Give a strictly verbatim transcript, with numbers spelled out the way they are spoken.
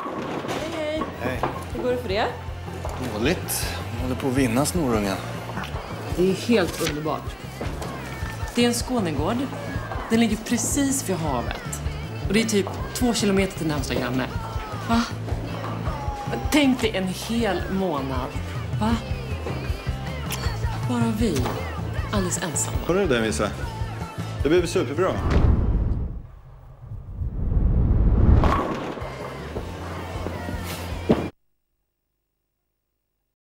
Hej, hej. Hej. Hur går det för det? Dåligt. Jag håller på att vinna snorungen. Det är helt underbart. Det är en Skånegård. Den ligger precis vid havet. Och det är typ två kilometer till närmsta granne. Va? Tänk dig en hel månad. Va? Bara vi. Alldeles ensamma. Hörru du, Vissa. Det blir superbra.